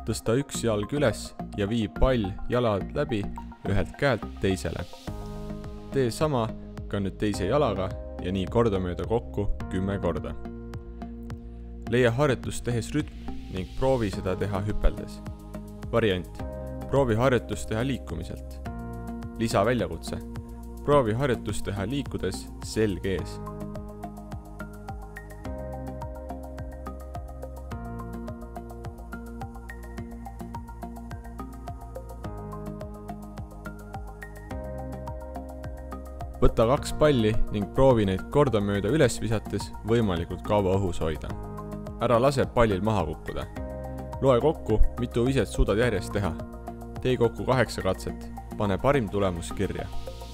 Tõsta üks jalg üles ja vii pall jalad läbi ühelt käelt teisele. Tee sama ka nüüd teise jalaga ja nii kordamööda kokku 10 korda. Leia harjutust tehes rütm ning proovi seda teha hüpeldes. Variant. Proovi harjutust teha liikumiselt. Lisa väljakutse. Proovi harjutust teha liikudes selg ees. Võta 2 palli ning proovi neid kordamööda üles visates võimalikult kaua õhus hoida. Ära lase pallil maha kukkuda. Loe kokku, mitu viset suudad järjest teha. Tee kokku 8 katset. Pane parim tulemus kirja.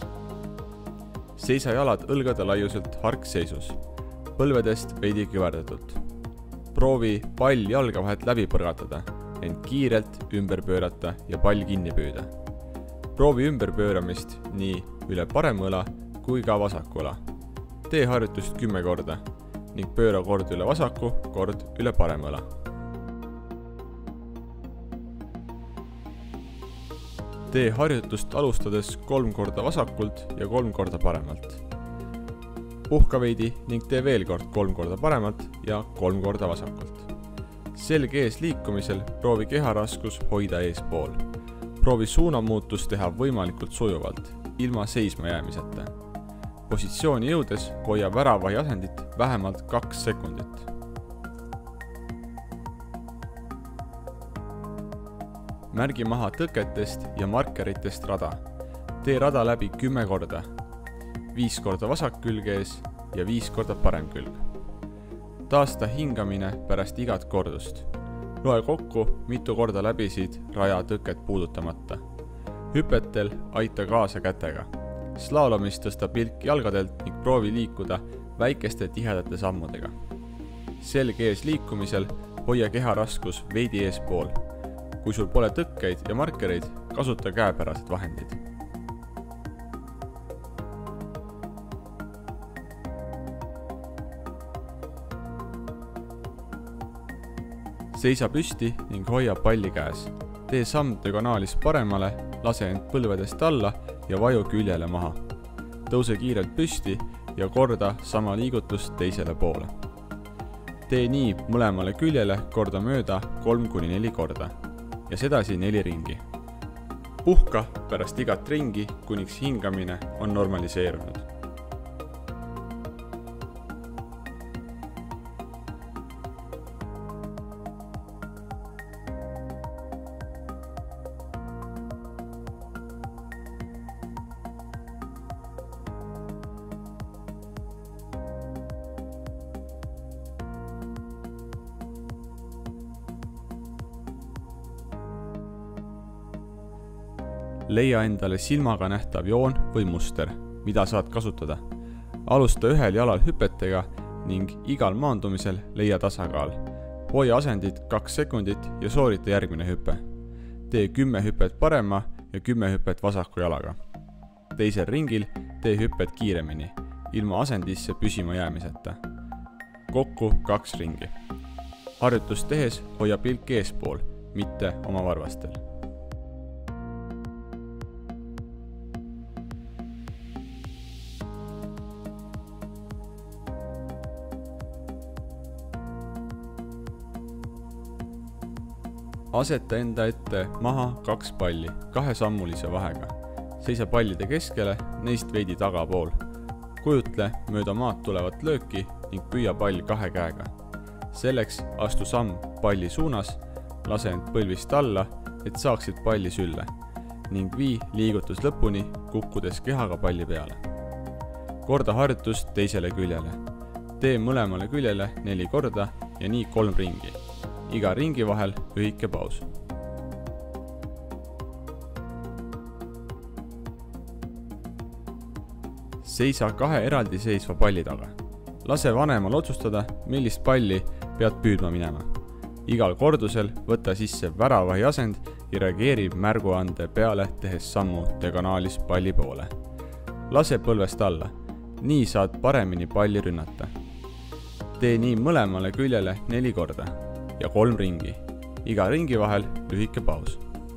Seisa jalad õlgade laiuselt harkseisus. Põlvedest veidi kõverdatult. Proovi pall jalga vahelt läbi põrgatada, ent kiirelt ümber pöörata ja pall kinni püüda. Proovi ümberpööramist nii üle parema õla kui ka vasaku õla. Tee harjutust 10 korda ning pööra kord üle vasaku, kord üle parema õla. Tee harjutust alustades 3 korda vasakult ja 3 korda paremalt. Puhka veidi ning tee veel kord 3 korda paremalt ja 3 korda vasakult. Selg ees liikumisel proovi keharaskus hoida eespool. Proovi suunamuutus teha võimalikult sujuvalt, ilma seisma jäämiseta. Positsiooni jõudes hoia väravahi asendit vähemalt 2 sekundit. Märgi maha tõketest ja markeritest rada. Tee rada läbi 10 korda, 5 korda vasak külg ees ja 5 korda parem külg. Taasta hingamine pärast igat kordust. Loe kokku, mitu korda läbisid raja tõket puudutamata. Hüpetel aita kaasa kätega. Slaalomis tõsta pilk jalgadelt ning proovi liikuda väikeste tihedate sammudega. Selg ees liikumisel hoia keharaskus veidi eespool. Kui sul pole tõkkeid ja markereid, kasuta käepärased vahendid. Seisa püsti ning hoia palli käes. Tee samm diagonaalis paremale, lase end põlvedest alla ja vaju küljele maha. Tõuse kiirelt püsti ja korda sama liigutust teisele poole. Tee nii mõlemale küljele korda mööda 3-4 korda ja sedasi 4 ringi. Puhka pärast igat ringi, kuniks hingamine on normaliseerunud. Leia endale silmaga nähtav joon või muster, mida saad kasutada. Alusta ühel jalal hüpetega ning igal maandumisel leia tasakaal. Hoia asendit 2 sekundit ja soorita järgmine hüpe. Tee 10 hüpet parema ja 10 hüpet vasaku jalaga. Teisel ringil tee hüpet kiiremini, ilma asendisse püsima jäämiseta. Kokku 2 ringi. Harjutust tehes hoia pilk eespool, mitte oma varvastel. Aseta enda ette maha 2 palli, 2-sammulise vahega. Seisa pallide keskele, neist veidi tagapool. Kujutle mööda maad tulevat lööki ning püüa pall 2 käega. Selleks astu samm palli suunas, lase end põlvist alla, et saaksid palli sülle ning vii liigutus lõpuni, kukkudes kehaga palli peale. Korda harjutust teisele küljele. Tee mõlemale küljele 4 korda ja nii 3 ringi. Iga ringi vahel lühike paus. Seisa 2 eraldiseisva palli taga. Lase vanemal otsustada, millist palli pead püüdma minema. Igal kordusel võta sisse väravahi asend ja reageeri märguande peale, tehes sammu diagonaalis palli poole. Lase põlvest alla. Nii saad paremini palli rünnata. Tee nii mõlemale küljele 4 korda ja 3 ringi. iga ringi vahel lühike paus.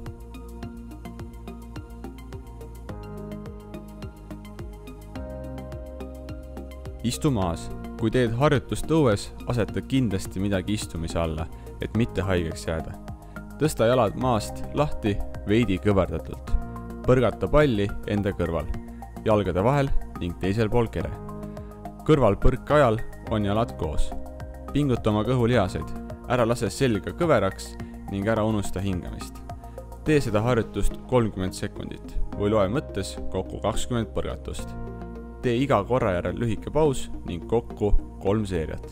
Istu maas. Kui teed harjutust õues, aseta kindlasti midagi istumise alla, et mitte haigeks jääda. Tõsta jalad maast lahti veidi kõverdatult. Põrgata palli enda kõrval, jalgade vahel ning teisel pool kere. Kõrval põrka ajal on jalad koos. Pinguta oma kõhulihaseid, ära lase selga kõveraks ning ära unusta hingamist. Tee seda harjutust 30 sekundit või loe mõttes kokku 20 põrgatust. Tee iga korra järel lühike paus ning kokku 3 seeriat.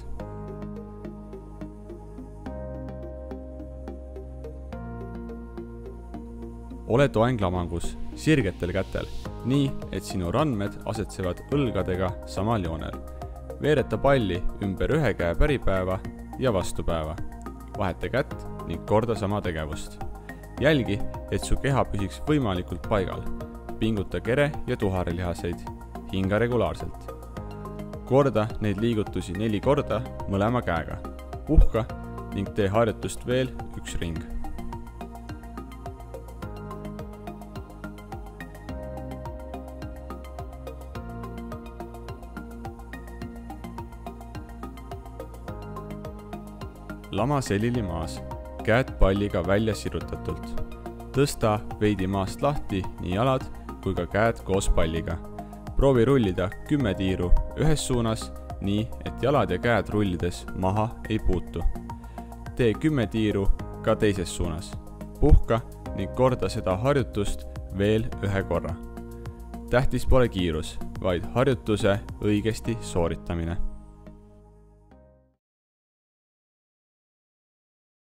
Ole toenglamangus, sirgetel kätel, nii et sinu randmed asetsevad õlgadega samal joonel. Veereta palli ümber ühe käe päripäeva ja vastupäeva. Vaheta kätt ning korda sama tegevust. Jälgi, et su keha püsiks võimalikult paigal. Pinguta kere ja tuharilihaseid. Hinga regulaarselt. Korda neid liigutusi 4 korda mõlema käega. Puhka ning tee harjutust veel 1 ring. Lama selili maas, käed palliga välja sirutatult. Tõsta veidi maast lahti nii jalad kui ka käed koos palliga. Proovi rullida 10 tiiru ühes suunas, nii et jalad ja käed rullides maha ei puutu. Tee 10 tiiru ka teises suunas. Puhka ning korda seda harjutust veel 1 korra. Tähtis pole kiirus, vaid harjutuse õigesti sooritamine.